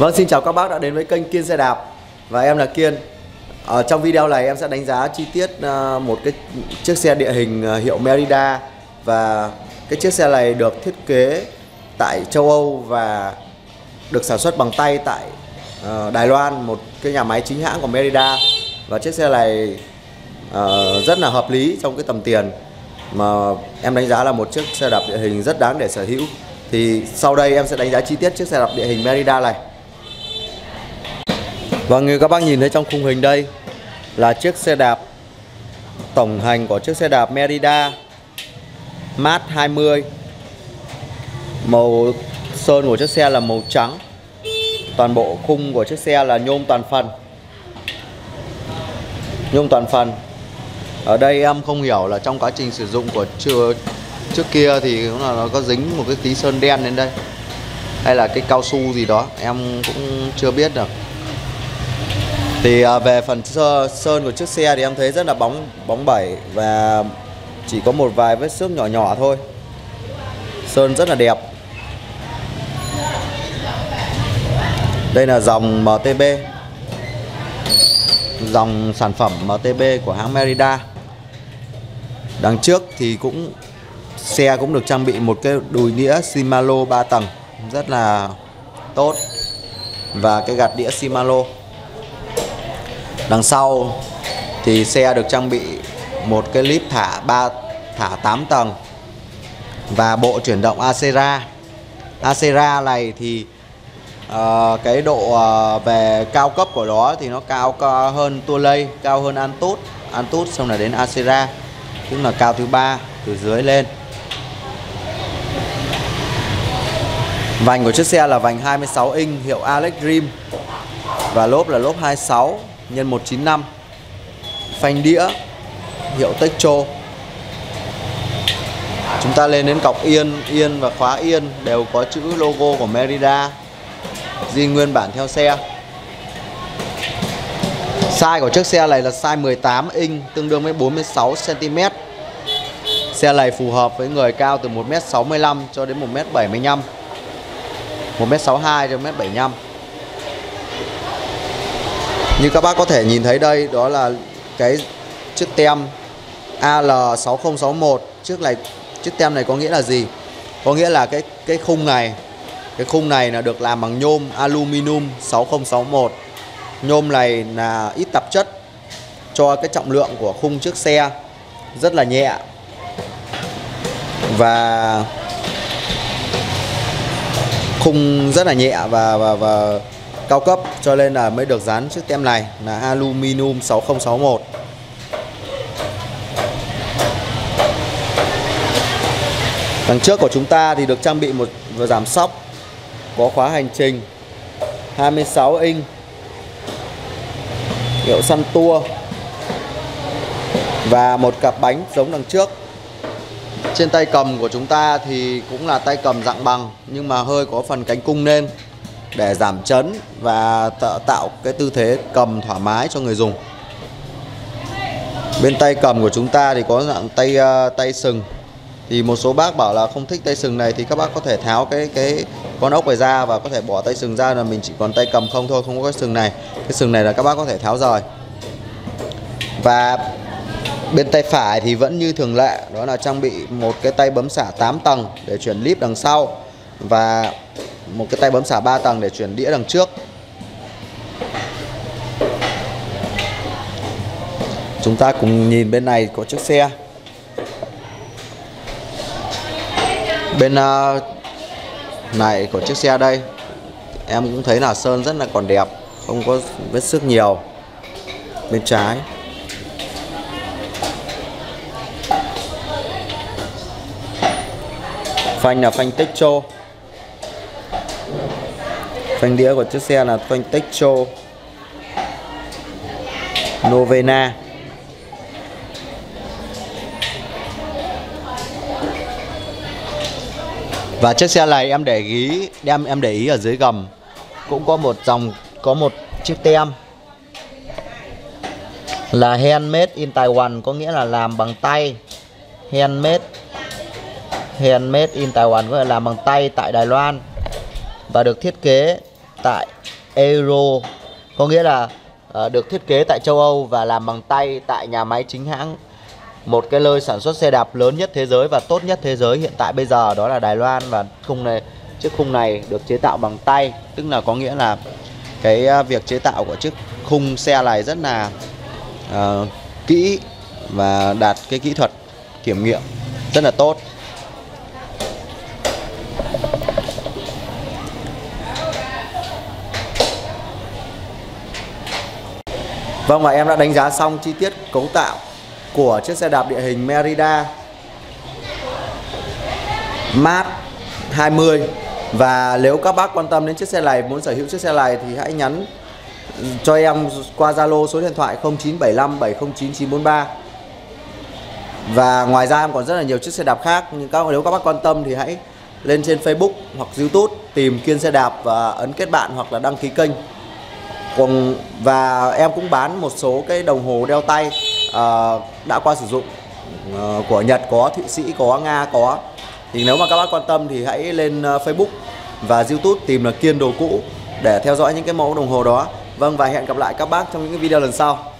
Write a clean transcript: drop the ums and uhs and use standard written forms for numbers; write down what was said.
Vâng, xin chào các bác đã đến với kênh Kiên Xe Đạp. Và em là Kiên. Trong video này em sẽ đánh giá chi tiết một cái chiếc xe địa hình hiệu Merida. Và cái chiếc xe này được thiết kế tại châu Âu và được sản xuất bằng tay tại Đài Loan, một cái nhà máy chính hãng của Merida. Và chiếc xe này rất là hợp lý trong cái tầm tiền mà em đánh giá là một chiếc xe đạp địa hình rất đáng để sở hữu. Thì sau đây em sẽ đánh giá chi tiết chiếc xe đạp địa hình Merida này. Vâng, như các bác nhìn thấy trong khung hình đây là chiếc xe đạp tổng hành của chiếc xe đạp Merida Mát 20. Màu sơn của chiếc xe là màu trắng. Toàn bộ khung của chiếc xe là nhôm toàn phần. Nhôm toàn phần. Ở đây em không hiểu là trong quá trình sử dụng của trước kia thì cũng là nó có dính một cái tí sơn đen lên đây, hay là cái cao su gì đó, em cũng chưa biết được. Thì về phần sơn của chiếc xe thì em thấy rất là bóng bẩy và chỉ có một vài vết xước nhỏ nhỏ thôi. Sơn rất là đẹp. Đây là dòng MTB, dòng sản phẩm MTB của hãng Merida. Đằng trước thì xe cũng được trang bị một cái đùi đĩa Shimano 3 tầng rất là tốt và cái gạt đĩa Shimano. Đằng sau thì xe được trang bị một cái líp thả 8 tầng và bộ chuyển động Acera. Acera này thì cái độ về cao cấp của nó thì nó cao hơn Tourlay, cao hơn Antutu, xong là đến Acera, cũng là cao thứ 3 từ dưới lên. Vành của chiếc xe là vành 26 inch hiệu Alex Rim và lốp là lốp 26 x 195. Phanh đĩa hiệu Techo. Chúng ta lên đến cọc yên và khóa yên đều có chữ logo của Merida zin nguyên bản theo xe. Size của chiếc xe này là size 18 inch tương đương với 46 cm. Xe này phù hợp với người cao từ 1m65 cho đến 1m75, 1m62 cho 1m75. Như các bác có thể nhìn thấy đây, đó là cái chiếc tem AL6061. Chiếc tem này có nghĩa là gì? Có nghĩa là cái khung này là được làm bằng nhôm aluminum 6061. Nhôm này là ít tạp chất cho cái trọng lượng của khung chiếc xe rất là nhẹ và khung rất là nhẹ và cao cấp, cho nên là mới được dán chiếc tem này là aluminum 6061. Đằng trước của chúng ta thì được trang bị một giảm xóc có khóa hành trình 26 inch hiệu Suntour và một cặp bánh giống đằng trước. Trên tay cầm của chúng ta thì cũng là tay cầm dạng bằng nhưng mà hơi có phần cánh cung lên để giảm chấn và tạo cái tư thế cầm thoải mái cho người dùng. Bên tay cầm của chúng ta thì có dạng tay sừng. Thì một số bác bảo là không thích tay sừng này thì các bác có thể tháo cái con ốc này ra và có thể bỏ tay sừng ra, là mình chỉ còn tay cầm không thôi, không có cái sừng này. Cái sừng này là các bác có thể tháo rời. Và bên tay phải thì vẫn như thường lệ, đó là trang bị một cái tay bấm xả 8 tầng để chuyển líp đằng sau và một cái tay bấm xả 3 tầng để chuyển đĩa đằng trước. Chúng ta cùng nhìn bên này có chiếc xe. Bên này của chiếc xe đây em cũng thấy là sơn rất là còn đẹp, không có vết xước nhiều. Bên trái phanh là phanh Techo. Phanh đĩa của chiếc xe là phanh Techo Novena. Và chiếc xe này em để ý ở dưới gầm cũng có một chiếc tem là handmade in Taiwan, có nghĩa là làm bằng tay. Handmade in Taiwan có nghĩa là làm bằng tay tại Đài Loan và được thiết kế tại Euro, có nghĩa là được thiết kế tại châu Âu và làm bằng tay tại nhà máy chính hãng. Một cái nơi sản xuất xe đạp lớn nhất thế giới và tốt nhất thế giới hiện tại bây giờ đó là Đài Loan. Và chiếc khung này được chế tạo bằng tay, tức là có nghĩa là cái việc chế tạo của chiếc khung xe này rất là kỹ và đạt cái kỹ thuật kiểm nghiệm rất là tốt. Vâng, và em đã đánh giá xong chi tiết cấu tạo của chiếc xe đạp địa hình Merida Mart 20. Và nếu các bác quan tâm đến chiếc xe này, muốn sở hữu chiếc xe này thì hãy nhắn cho em qua Zalo số điện thoại 0975 709 943. Và ngoài ra em còn rất là nhiều chiếc xe đạp khác, nhưng nếu các bác quan tâm thì hãy lên trên Facebook hoặc YouTube tìm Kiên Xe Đạp và ấn kết bạn hoặc là đăng ký kênh. Và em cũng bán một số cái đồng hồ đeo tay đã qua sử dụng, của Nhật có, Thụy Sĩ có, Nga có. Thì nếu mà các bác quan tâm thì hãy lên Facebook và YouTube tìm là Kiên Đồ Cũ để theo dõi những cái mẫu đồng hồ đó. Vâng, và hẹn gặp lại các bác trong những cái video lần sau.